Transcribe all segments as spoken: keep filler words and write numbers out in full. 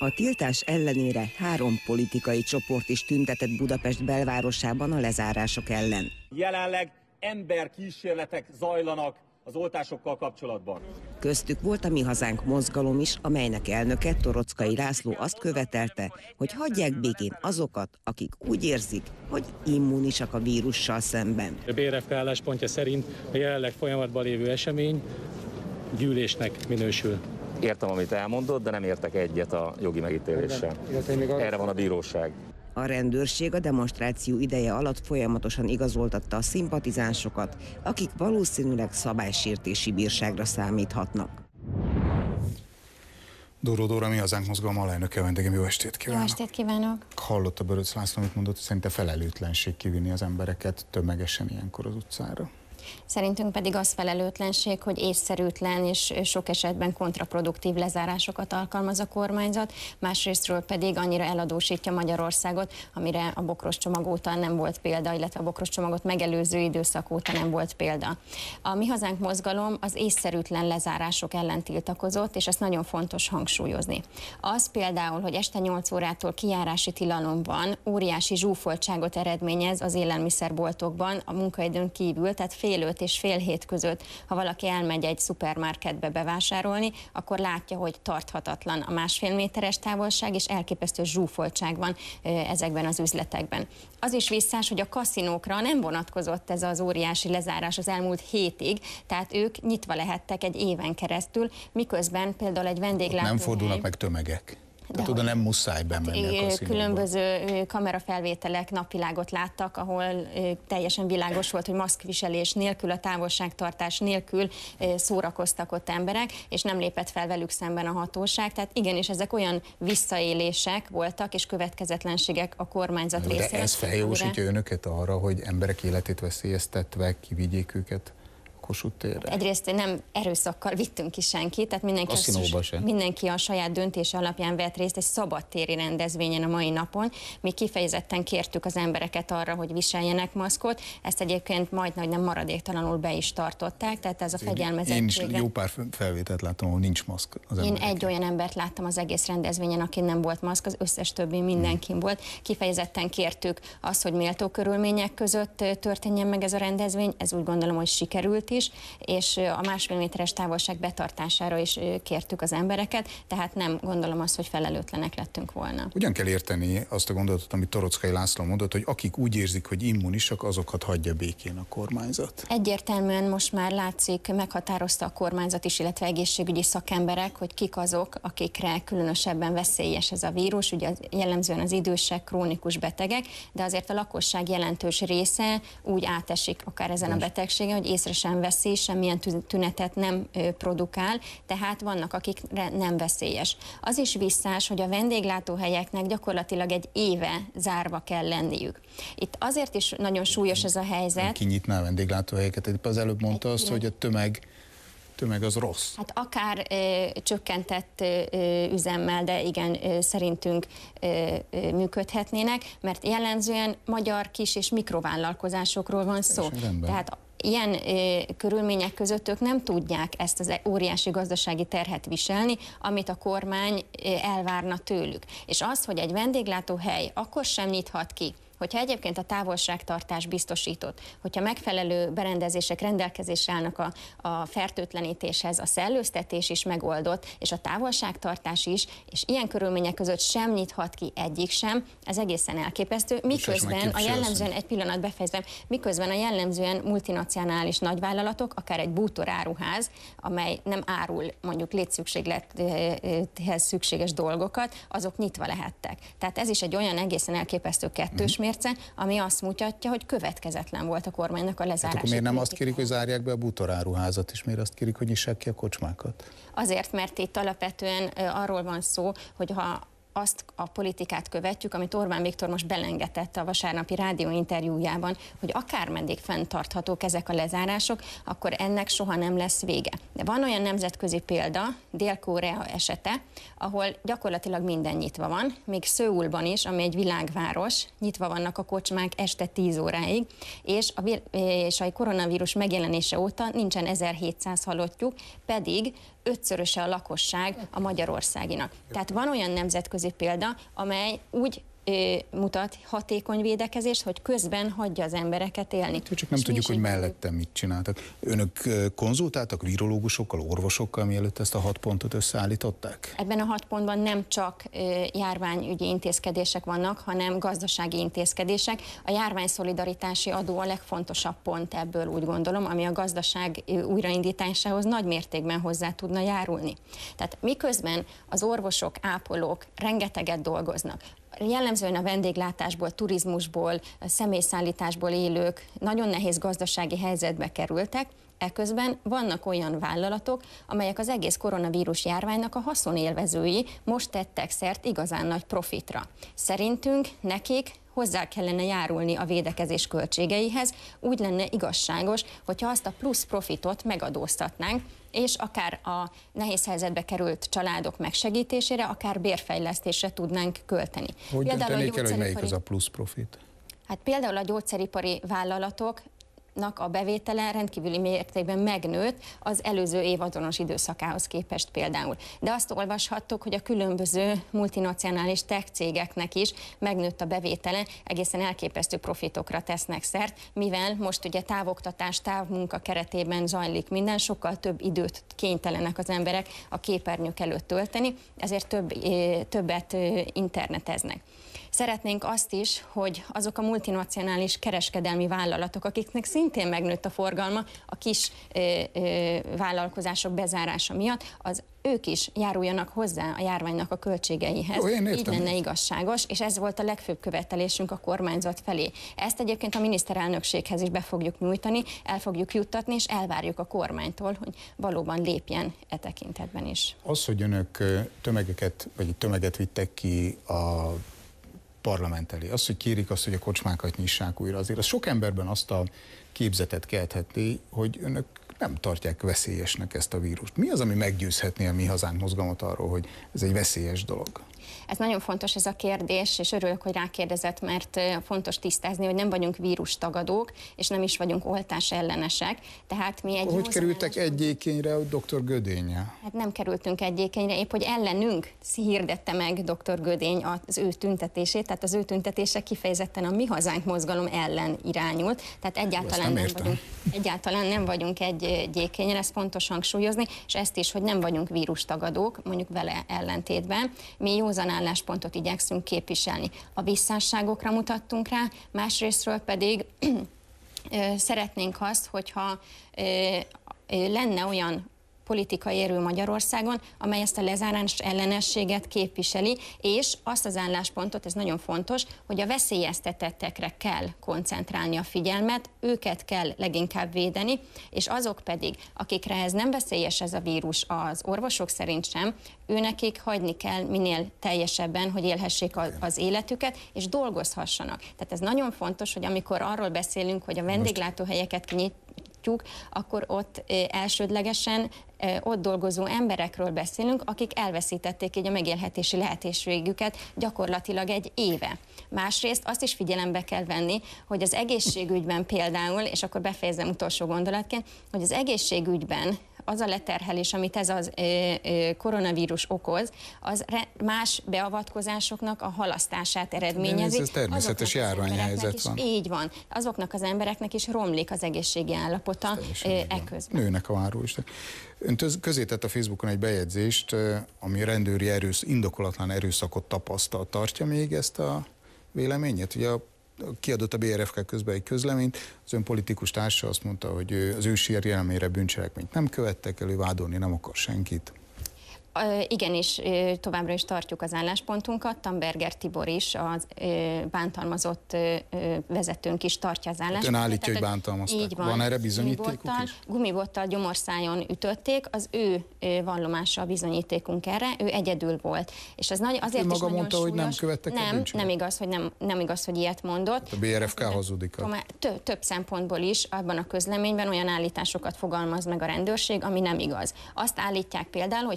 A tiltás ellenére három politikai csoport is tüntetett Budapest belvárosában a lezárások ellen. Jelenleg emberkísérletek zajlanak az oltásokkal kapcsolatban. Köztük volt a Mi Hazánk mozgalom is, amelynek elnöke, Toroczkai László azt követelte, hogy hagyják békén azokat, akik úgy érzik, hogy immunisak a vírussal szemben. A bé er ef ká álláspontja szerint a jelenleg folyamatban lévő esemény gyűlésnek minősül. Értem, amit elmondott, de nem értek egyet a jogi megítéléssel. Erre van a bíróság. A rendőrség a demonstráció ideje alatt folyamatosan igazoltatta a szimpatizánsokat, akik valószínűleg szabálysértési bírságra számíthatnak. Dóró Dóra, Mi Hazánk mozgalom alelnöke, vendégem, jó estét kívánok! Jó estét kívánok! Hallotta Böröc László, amit mondott, szerinte felelőtlenség kivinni az embereket tömegesen ilyenkor az utcára? Szerintünk pedig az felelőtlenség, hogy észszerűtlen és sok esetben kontraproduktív lezárásokat alkalmaz a kormányzat, másrésztről pedig annyira eladósítja Magyarországot, amire a bokros csomag óta nem volt példa, illetve a bokros csomagot megelőző időszak óta nem volt példa. A Mi Hazánk mozgalom az észszerűtlen lezárások ellen tiltakozott, és ezt nagyon fontos hangsúlyozni. Az például, hogy este nyolc órától kijárási tilalom van, óriási zsúfoltságot eredményez az élelmiszerboltokban a munkaidőn kívül, tehát fél öt és fél hét között, ha valaki elmegy egy szupermarketbe bevásárolni, akkor látja, hogy tarthatatlan a másfél méteres távolság, és elképesztő zsúfoltság van ezekben az üzletekben. Az is visszás, hogy a kaszinókra nem vonatkozott ez az óriási lezárás az elmúlt hétig, tehát ők nyitva lehettek egy éven keresztül, miközben például egy vendéglátóhely... Nem fordulnak meg tömegek. Tehát oda nem muszáj bemenni a kaszinóba. Különböző kamerafelvételek napvilágot láttak, ahol teljesen világos volt, hogy maszkviselés nélkül, a távolságtartás nélkül szórakoztak ott emberek, és nem lépett fel velük szemben a hatóság. Tehát igenis ezek olyan visszaélések voltak, és következetlenségek a kormányzat részéről. De ez feljósítja önöket arra, hogy emberek életét veszélyeztetve kivigyék őket Kossuth térre? Egyrészt nem erőszakkal vittünk ki senkit, tehát mindenki, a, mindenki a saját döntése alapján vett részt egy szabadtéri rendezvényen a mai napon. Mi kifejezetten kértük az embereket arra, hogy viseljenek maszkot, ezt egyébként majdnem nem maradéktalanul be is tartották, tehát ez a fegyelmezettség. Én is jó pár felvételt láttam, ahol nincs maszk az Én egy olyan embert láttam az egész rendezvényen, akin nem volt maszk, az összes többi mindenkin hmm. volt. Kifejezetten kértük azt, hogy méltó körülmények között történjen meg ez a rendezvény, ez úgy gondolom, hogy sikerült is, és a másfél méteres távolság betartására is kértük az embereket, tehát nem gondolom azt, hogy felelőtlenek lettünk volna. Ugyan kell érteni azt a gondolatot, amit Toroczkai László mondott, hogy akik úgy érzik, hogy immunisak, azokat hagyja békén a kormányzat? Egyértelműen most már látszik, meghatározta a kormányzat is, illetve egészségügyi szakemberek, hogy kik azok, akikre különösebben veszélyes ez a vírus, ugye jellemzően az idősek, krónikus betegek, de azért a lakosság jelentős része úgy átesik akár ezen a betegségen, hogy észre sem veszi, semmilyen tünetet nem produkál, tehát vannak, akikre nem veszélyes. Az is visszás, hogy a vendéglátóhelyeknek gyakorlatilag egy éve zárva kell lenniük. Itt azért is nagyon súlyos ez a helyzet. Ki nyitná a vendéglátóhelyeket? Épp az előbb mondta azt, hogy a tömeg tömeg az rossz. Hát akár ö, csökkentett ö, üzemmel, de igen, ö, szerintünk ö, ö, működhetnének, mert jellemzően magyar kis- és mikrovállalkozásokról van szó. Tehát ilyen ö, körülmények között ők nem tudják ezt az óriási gazdasági terhet viselni, amit a kormány ö, elvárna tőlük. És az, hogy egy vendéglátóhely akkor sem nyithat ki, hogyha egyébként a távolságtartás biztosított, hogyha megfelelő berendezések rendelkezésre állnak a, a fertőtlenítéshez, a szellőztetés is megoldott, és a távolságtartás is, és ilyen körülmények között sem nyithat ki egyik sem, ez egészen elképesztő, miközben a jellemzően, egy pillanat befejezem, miközben a jellemzően multinacionális nagyvállalatok, akár egy bútoráruház, amely nem árul mondjuk létszükséglethez szükséges dolgokat, azok nyitva lehettek. Tehát ez is egy olyan egészen elképesztő kettős mérce, ami azt mutatja, hogy következetlen volt a kormánynak a lezárási. Hát akkor miért nem azt kérik, hogy zárják be a bútoráruházat, és miért azt kérik, hogy nyissák ki a kocsmákat? Azért, mert itt alapvetően arról van szó, hogy ha azt a politikát követjük, amit Orbán Viktor most belengedett a vasárnapi rádióinterjújában, hogy akármeddig fenntarthatók ezek a lezárások, akkor ennek soha nem lesz vége. De van olyan nemzetközi példa, Dél-Korea esete, ahol gyakorlatilag minden nyitva van, még Szöulban is, ami egy világváros, nyitva vannak a kocsmák este tíz óráig, és a, és a koronavírus megjelenése óta nincsen ezerhétszáz halottjuk, pedig ötszöröse a lakosság a magyarországinak. Tehát van olyan nemzetközi példa, amely úgy mutat hatékony védekezést, hogy közben hagyja az embereket élni. Csak nem és tudjuk, hogy mellette mellette mit csináltak. Önök konzultáltak virológusokkal, orvosokkal, mielőtt ezt a hat pontot összeállították? Ebben a hat pontban nem csak járványügyi intézkedések vannak, hanem gazdasági intézkedések. A járványszolidaritási adó a legfontosabb pont ebből, úgy gondolom, ami a gazdaság újraindításához nagy mértékben hozzá tudna járulni. Tehát miközben az orvosok, ápolók rengeteget dolgoznak, jellemzően a vendéglátásból, turizmusból, személyszállításból élők nagyon nehéz gazdasági helyzetbe kerültek, eközben vannak olyan vállalatok, amelyek az egész koronavírus járványnak a haszonélvezői, most tettek szert igazán nagy profitra. Szerintünk nekik hozzá kellene járulni a védekezés költségeihez, úgy lenne igazságos, hogyha azt a plusz profitot megadóztatnánk, és akár a nehéz helyzetbe került családok megsegítésére, akár bérfejlesztésre tudnánk költeni. Hogy döntenék el, hogy melyik az a plusz profit? Hát például a gyógyszeripari vállalatok a bevétele rendkívüli mértékben megnőtt az előző évazonos időszakához képest például. De azt olvashattuk, hogy a különböző multinacionális tech cégeknek is megnőtt a bevétele, egészen elképesztő profitokra tesznek szert, mivel most ugye távoktatás, távmunka keretében zajlik minden, sokkal több időt kénytelenek az emberek a képernyők előtt tölteni, ezért több, többet interneteznek. Szeretnénk azt is, hogy azok a multinacionális kereskedelmi vállalatok, akiknek szintén megnőtt a forgalma a kis ö, ö, vállalkozások bezárása miatt, az ők is járuljanak hozzá a járványnak a költségeihez. Ó, így lenne igazságos, és ez volt a legfőbb követelésünk a kormányzat felé. Ezt egyébként a miniszterelnökséghez is be fogjuk nyújtani, el fogjuk juttatni, és elvárjuk a kormánytól, hogy valóban lépjen e tekintetben is. Az, hogy önök tömegeket, vagy tömeget vittek ki a parlament elé. Az, hogy kérik azt, hogy a kocsmákat nyissák újra, azért az sok emberben azt a képzetet keltheti, hogy önök nem tartják veszélyesnek ezt a vírust. Mi az, ami meggyőzhetné a Mi Hazánk mozgalmat arról, hogy ez egy veszélyes dolog? Ez nagyon fontos ez a kérdés, és örülök, hogy rákérdezett, mert fontos tisztázni, hogy nem vagyunk vírustagadók, és nem is vagyunk oltás ellenesek. Tehát mi egy hogy kerültek egy ékényre a doktor Gödénnyel? Hát nem kerültünk egy ékényre, épp hogy ellenünk hirdette meg doktor Gödény az ő tüntetését, tehát az ő tüntetése kifejezetten a Mi Hazánk mozgalom ellen irányult, tehát egyáltalán nem, nem, vagyunk, egyáltalán nem vagyunk egy, egy ékényre, ezt fontos hangsúlyozni, és ezt is, hogy nem vagyunk vírustagadók, mondjuk vele ellentétben. Mi józan álláspontot igyekszünk képviselni. A visszásságokra mutattunk rá, másrésztről pedig szeretnénk azt, hogyha lenne olyan politikai erő Magyarországon, amely ezt a lezárás ellenességet képviseli, és azt az álláspontot, ez nagyon fontos, hogy a veszélyeztetettekre kell koncentrálni a figyelmet, őket kell leginkább védeni, és azok pedig, akikre ez nem veszélyes ez a vírus, az orvosok szerint sem, őnekik hagyni kell minél teljesebben, hogy élhessék az életüket, és dolgozhassanak. Tehát ez nagyon fontos, hogy amikor arról beszélünk, hogy a vendéglátóhelyeket kinyitjuk, akkor ott elsődlegesen ott dolgozó emberekről beszélünk, akik elveszítették így a megélhetési lehetőségüket gyakorlatilag egy éve. Másrészt azt is figyelembe kell venni, hogy az egészségügyben például, és akkor befejezem utolsó gondolatként, hogy az egészségügyben az a leterhelés, amit ez az ö, ö, koronavírus okoz, az re, más beavatkozásoknak a halasztását eredményezi. Ez természetes járványhelyzet van. Így van. Azoknak az embereknek is romlik az egészségi állapota eközben. Nőnek a árulista. Ön közé tett a Facebookon egy bejegyzést, ami rendőri erősz, indokolatlan erőszakot tapasztal. Tartja még ezt a véleményét? Ugye a kiadott a bé er ef ká közben egy közleményt, az ön politikus társa azt mondta, hogy az ő sérelmére bűncselekményt nem követtek elő, vádolni nem akar senkit. Igenis, továbbra is tartjuk az álláspontunkat. Tamberger Tibor is, az bántalmazott vezetőnk is tartja az álláspontot. Ön állítja, hogy bántalmazták. Így van. Van erre bizonyítékuk is? Gumibottal gyomorszájon ütötték, az ő vallomása a bizonyítékunk erre, ő egyedül volt. És ez nagy, azért ő maga is nagyon mondta, súlyos. Hogy nem követtek nem, nem igaz, hogy nem, nem igaz, hogy ilyet mondott. A bé er ef ká hazudik. Több, több szempontból is abban a közleményben olyan állításokat fogalmaz meg a rendőrség, ami nem igaz. Azt állítják például, hogy senki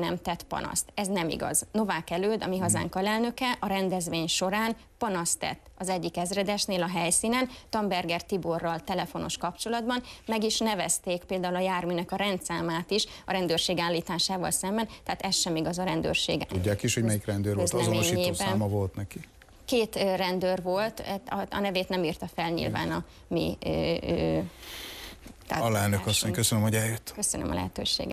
nem tett panaszt. Ez nem igaz. Novák Előd, a Mi Hazánk alelnöke a rendezvény során panaszt tett az egyik ezredesnél a helyszínen, Tamberger Tiborral telefonos kapcsolatban, meg is nevezték például a járműnek a rendszámát is a rendőrség állításával szemben, tehát ez sem igaz a rendőrség. Tudják is, hogy melyik rendőr volt, azonosító száma volt neki? Két rendőr volt, a nevét nem írta fel nyilván a mi... Alelnök asszony, köszönöm, hogy eljött. Köszönöm a lehetőséget.